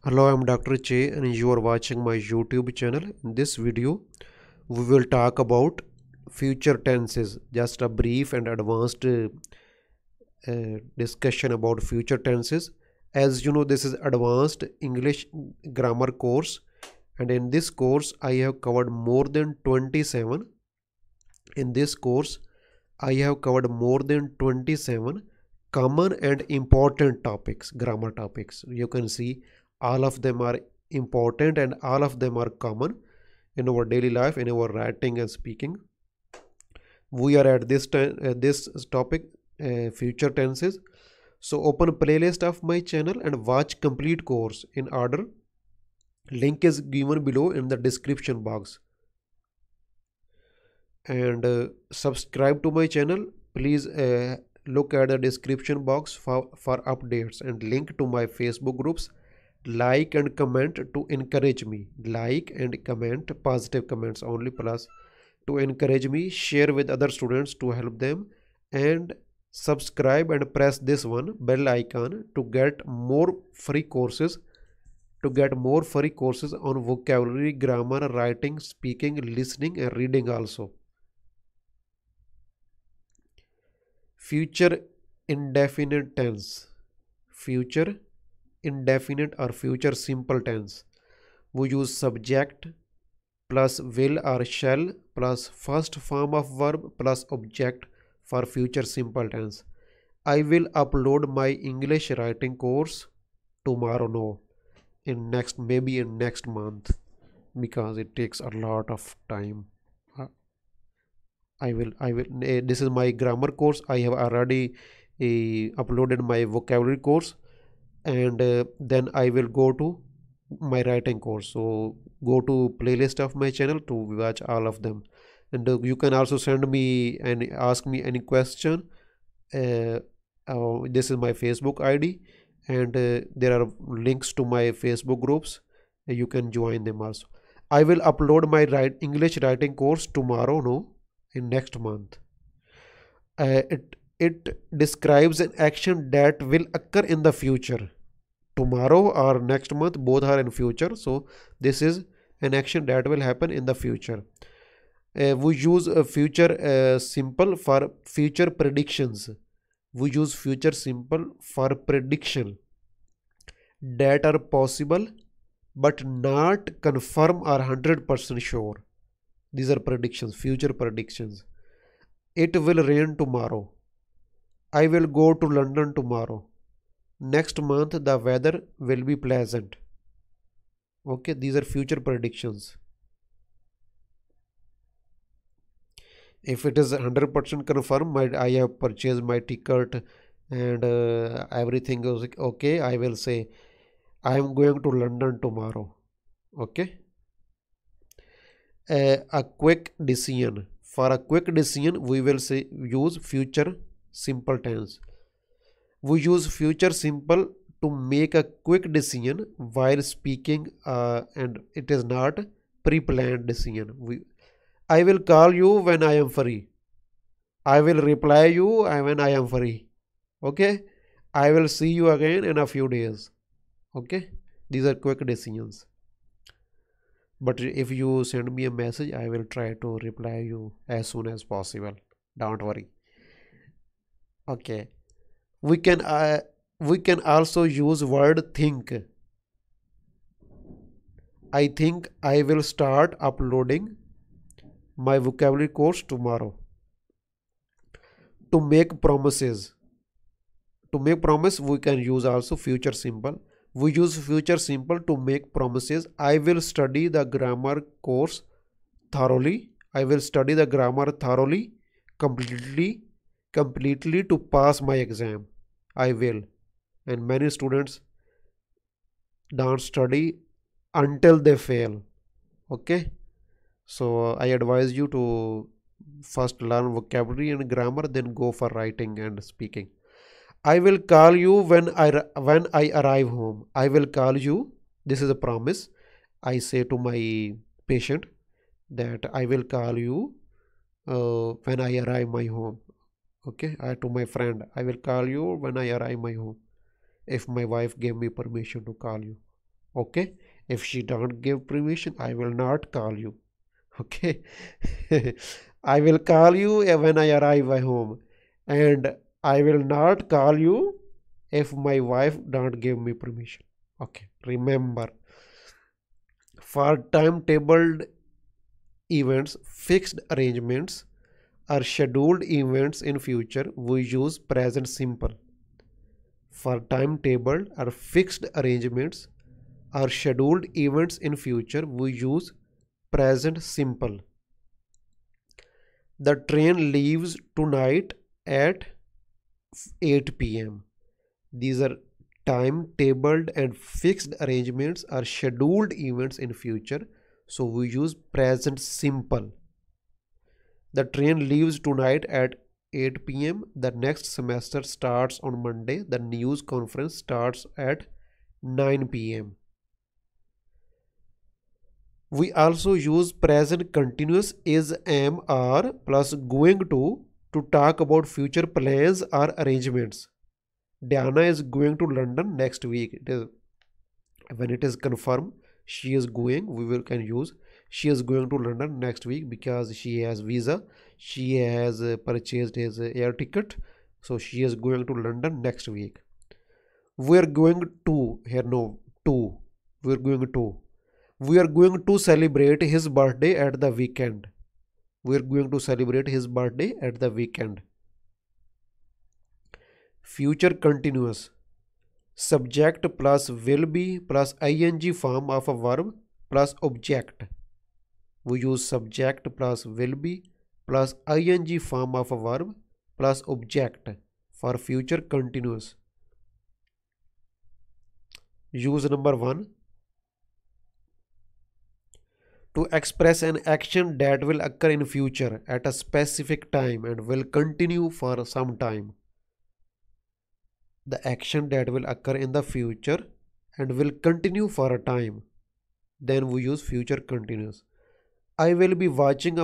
Hello, I'm Dr. Che and you are watching my YouTube channel. In this video, we will talk about future tenses, just a brief and advanced discussion about future tenses. As you know, this is advanced English grammar course, and in this course, I have covered more than 27. In this course, I have covered more than 27 common and important topics, grammar topics. You can see all of them are important and all of them are common in our daily life, in our writing and speaking. We are at this topic, future tenses. So open playlist of my channel and watch complete course in order. Link is given below in the description box. And subscribe to my channel. Please look at the description box for updates and link to my Facebook groups. Like and comment to encourage me. Like and comment, positive comments only, plus to encourage me. Share with other students to help them, and subscribe and press this one bell icon to get more free courses on vocabulary, grammar, writing, speaking, listening and reading also. Future indefinite tense. Future indefinite or future simple tense. We use subject plus will or shall plus first form of verb plus object for future simple tense. I will upload my English writing course tomorrow. No, maybe in next month, because it takes a lot of time. I will this is my grammar course. I have already uploaded my vocabulary course, and then I will go to my writing course. So go to playlist of my channel to watch all of them, and you can also send me and ask me any question. This is my Facebook ID, and there are links to my Facebook groups. You can join them also. I will upload my English writing course tomorrow. No, in next month. It describes an action that will occur in the future. Tomorrow or next month, both are in future, so this is an action that will happen in the future. We use a future simple for future predictions. We use future simple for prediction that are possible but not confirm or 100% sure. These are predictions, future predictions. It will rain tomorrow. I will go to London tomorrow. Next month the weather will be pleasant. Okay, these are future predictions. If it is 100% confirmed, I have purchased my ticket and everything is okay, I will say I am going to London tomorrow. Okay. A quick decision. For a quick decision, we will say use future simple tense. We use future simple to make a quick decision while speaking, and it is not pre-planned decision. I will call you when I am free. I will reply you when I am free. Okay. I will see you again in a few days. Okay. These are quick decisions. But if you send me a message, I will try to reply you as soon as possible. Don't worry. Okay. We can also use word think. I think I will start uploading my vocabulary course tomorrow. To make promises. To make promise, we can use also future simple. We use future simple to make promises. I will study the grammar course thoroughly. I will study the grammar thoroughly, completely to pass my exam. I will. And many students don't study until they fail. Okay. So I advise you to first learn vocabulary and grammar, then go for writing and speaking. I will call you when I arrive home. I will call you. This is a promise. I say to my patient that I will call you when I arrive my home. Okay. To my friend, I will call you when I arrive my home. If my wife gave me permission to call you. Okay, if she don't give permission, I will not call you. Okay. I will call you when I arrive at home, and I will not call you if my wife don't give me permission. Okay, remember, for timetabled events, fixed arrangements, or scheduled events in future, we use present simple. For timetabled or fixed arrangements or scheduled events in future, we use present simple. The train leaves tonight at 8 p.m. These are timetabled and fixed arrangements or scheduled events in future, so we use present simple. The train leaves tonight at 8 p.m. The next semester starts on Monday. The news conference starts at 9 p.m. We also use present continuous is, am, are plus going to talk about future plans or arrangements. Diana is going to London next week. When it is confirmed she is going, we will can use she is going to London next week because she has visa. She has purchased his air ticket, so she is going to London next week. We are going to here no to we are going to we are going to celebrate his birthday at the weekend. We are going to celebrate his birthday at the weekend. Future continuous. Subject plus will be plus ing form of a verb plus object. We use subject plus will be plus ing form of a verb plus object for future continuous. Use number 1. To express an action that will occur in future at a specific time and will continue for some time. The action that will occur in the future and will continue for a time, then we use future continuous. I will be watching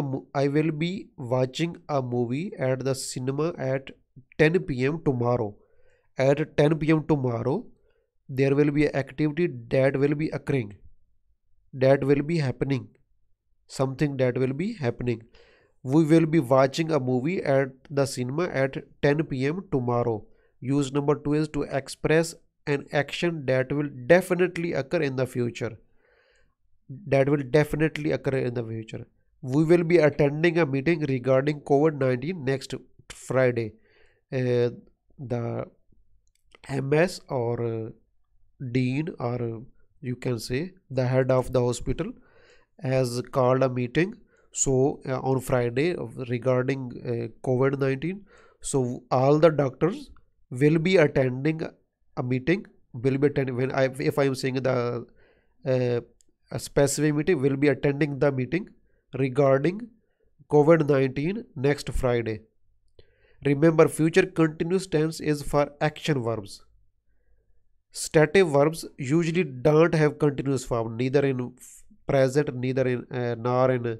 a movie at the cinema at 10 p.m. tomorrow. At 10 p.m. tomorrow, there will be an activity that will be occurring, that will be happening, something that will be happening. We will be watching a movie at the cinema at 10 p.m. tomorrow. Use number 2 is to express an action that will definitely occur in the future. That will definitely occur in the future. We will be attending a meeting regarding COVID-19 next Friday. The MS or dean or you can say the head of the hospital has called a meeting on Friday regarding COVID-19. So all the doctors will be attending a meeting, will be attending when if I am saying the a specific meeting, will be attending the meeting regarding COVID-19 next Friday. Remember, future continuous tense is for action verbs. Stative verbs usually don't have continuous form, neither in present, neither in nor in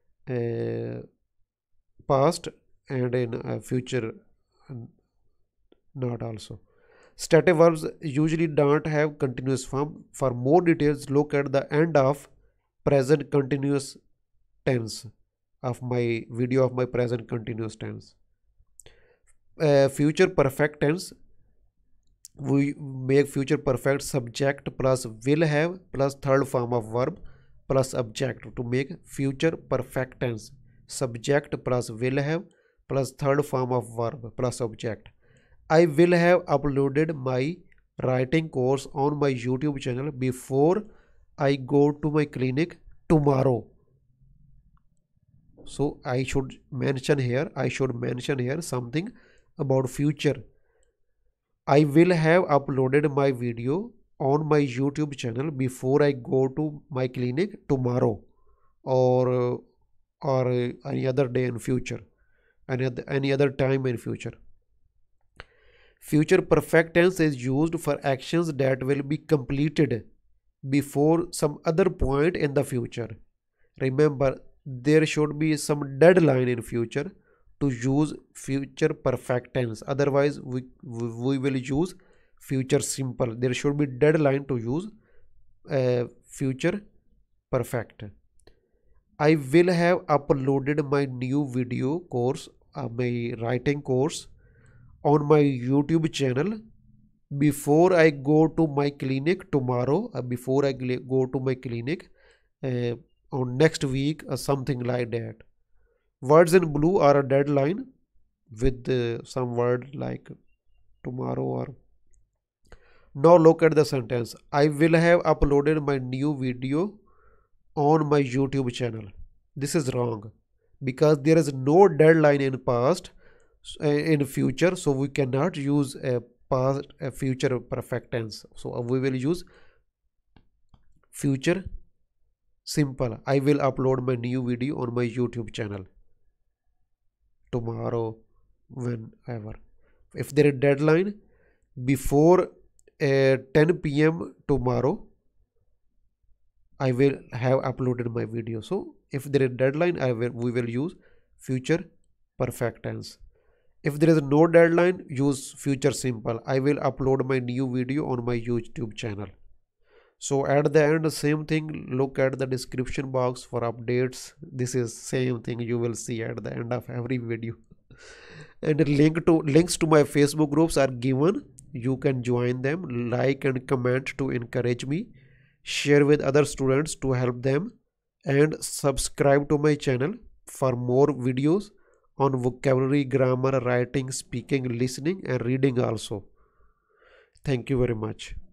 past, and in future not also. Stative verbs usually don't have continuous form. For more details, look at the end of present continuous tense of my video of my present continuous tense. Future perfect tense, we make future perfect subject plus will have plus third form of verb plus object to make future perfect tense. Subject plus will have plus third form of verb plus object. I will have uploaded my writing course on my YouTube channel before I go to my clinic tomorrow. So I should mention here something about future. I will have uploaded my video on my YouTube channel before I go to my clinic tomorrow, or any other day in future, any other time in future. Future perfect tense is used for actions that will be completed before some other point in the future. Remember, there should be some deadline in future to use future perfect tense. Otherwise, we will use future simple. There should be deadline to use future perfect. I will have uploaded my new video course, my writing course, on my YouTube channel before I go to my clinic tomorrow, before I go to my clinic uh, on next week, or something like that. Words in blue are a deadline with some word like tomorrow or. Now look at the sentence. I will have uploaded my new video on my YouTube channel. This is wrong because there is no deadline in past, in future, so we cannot use a past, a future perfect tense. So we will use future simple. I will upload my new video on my YouTube channel tomorrow, whenever. If there is deadline before 10 p.m. tomorrow, I will have uploaded my video. So if there is deadline, we will use future perfect tense. If there is no deadline, use future simple. I will upload my new video on my YouTube channel. So at the end, same thing, look at the description box for updates. This is same thing you will see at the end of every video. And links to my Facebook groups are given. You can join them, like and comment to encourage me, share with other students to help them, and subscribe to my channel for more videos on vocabulary, grammar, writing, speaking, listening and reading also. Thank you very much.